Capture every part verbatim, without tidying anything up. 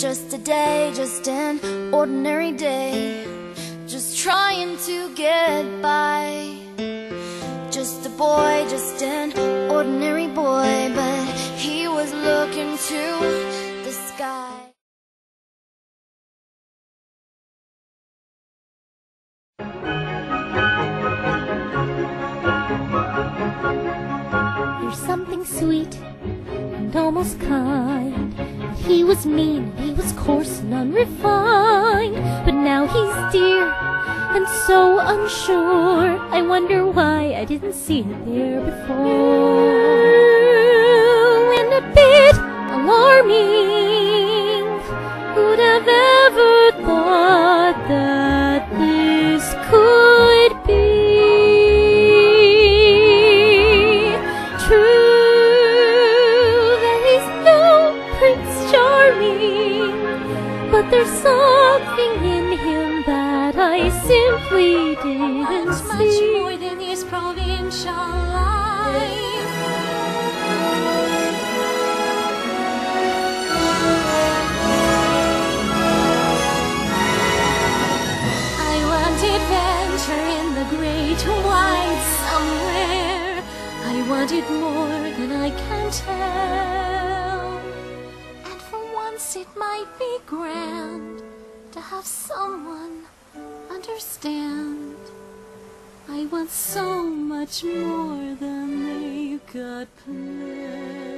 Just a day, just an ordinary day, just trying to get by. Just a boy, just an ordinary boy, but he was looking to the sky. There's something sweet and almost kind. He was mean, he was coarse and unrefined, but now he's dear and so unsure. I wonder why I didn't see it there before. And a bit alarming, who'd have ever thought that this could be true, that he's no Prince Charming, but there's something in him that I simply didn't much, see. Much more than his provincial life. I want adventure in the great wide somewhere. I want it more than I can tell. And for once it might be grand to have someone understand. I want so much more than they've got planned.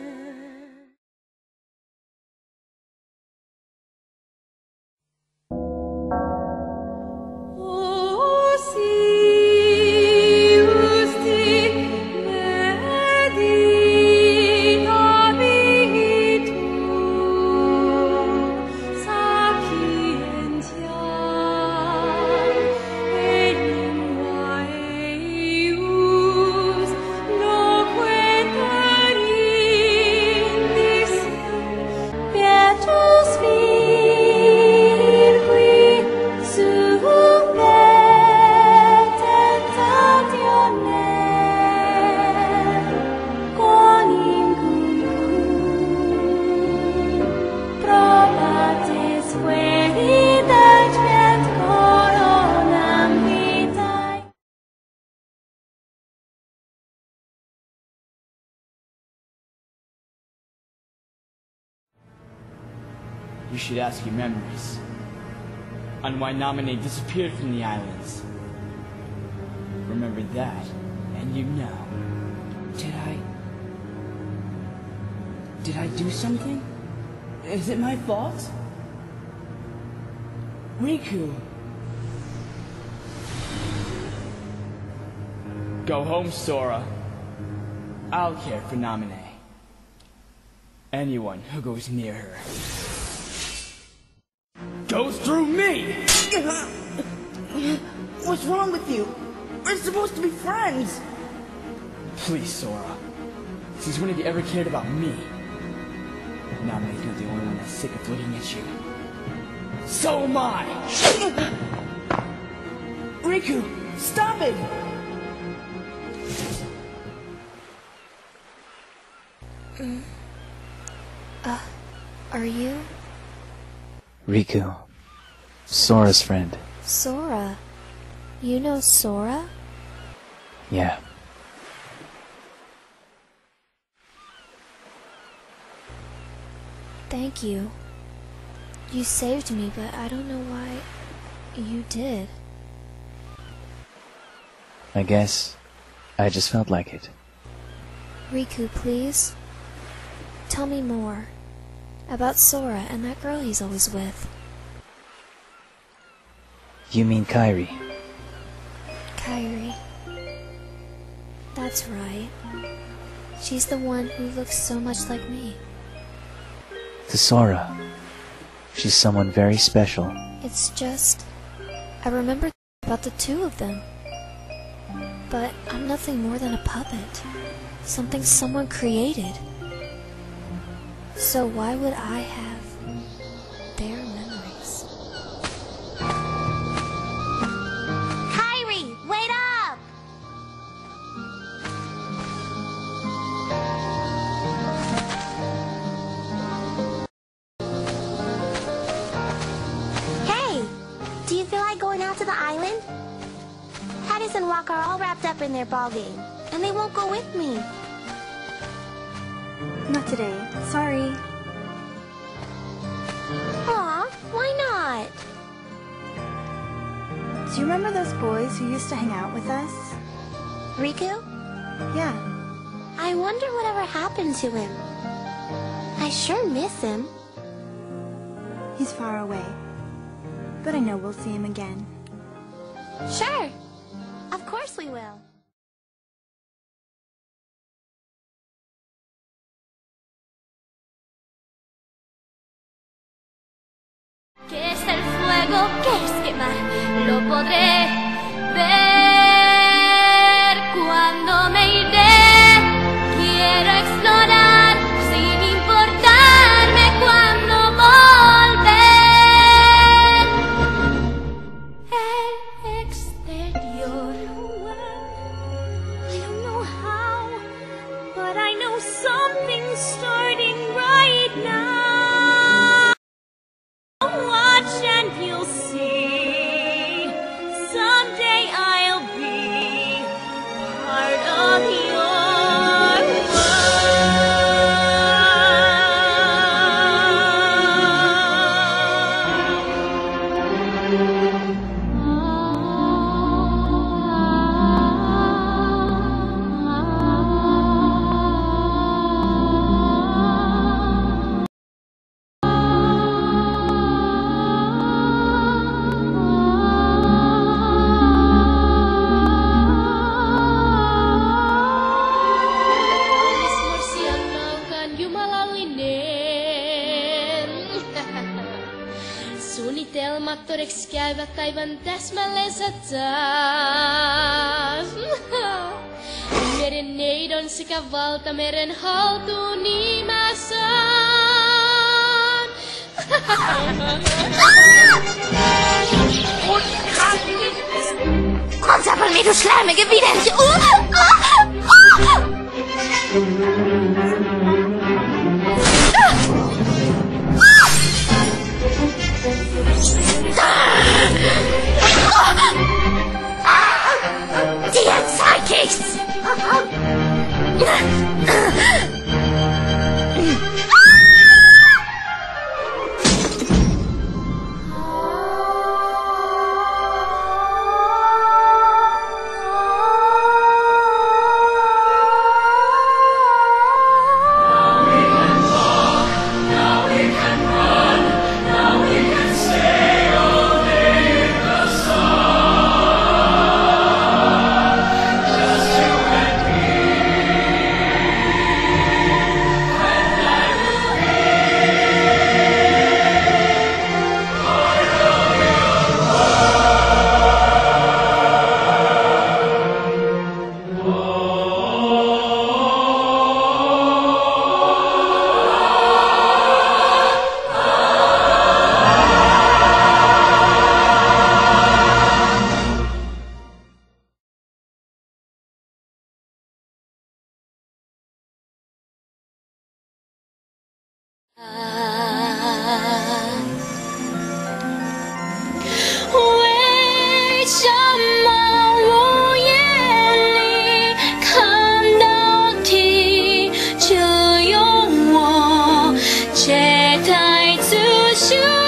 You should ask your memories on why Nominee disappeared from the islands. Remember that, and you know. Did I... Did I do something? Is it my fault? Riku! Go home, Sora. I'll care for Nominee. Anyone who goes near her goes through me! What's wrong with you? We're supposed to be friends! Please, Sora. Since when have you ever cared about me? Nominee's not the only one that's sick of looking at you. So am I! Riku, stop it! Mm. Uh, are you? Riku. Sora's friend. Sora? You know Sora? Yeah. Thank you. You saved me, but I don't know why you did. I guess I just felt like it. Riku, please. Tell me more. About Sora and that girl he's always with. You mean Kairi? Kairi. That's right. She's the one who looks so much like me. To Sora, she's someone very special. It's just... I remember about the two of them. But I'm nothing more than a puppet. Something someone created. So why would I have their memories? Kairi, wait up! the island? Hatties and Rock are all wrapped up in their ball game, and they won't go with me. Not today. Sorry. Aw, why not? Do you remember those boys who used to hang out with us? Riku? Yeah. I wonder whatever happened to him. I sure miss him. He's far away. But I know we'll see him again. Sure. Of course we will. ¿Qué es el fuego? ¿Qué es quemar? Lo podré ver cuando me iré. Quiero explorar sin importarme cuando volver. El exterior. I don't know how, but I know something's starting right now. Watch and you'll see. Someday I'll be part of your Suunnitelmat todeksi käyvät aivan täsmälleensä taas. Meren neidon sekä valtameren haltuun niin mä saan. Komm, mir, du schleimige Widerliche! Uh, uh, uh. Dir zeig ich's! Shoot!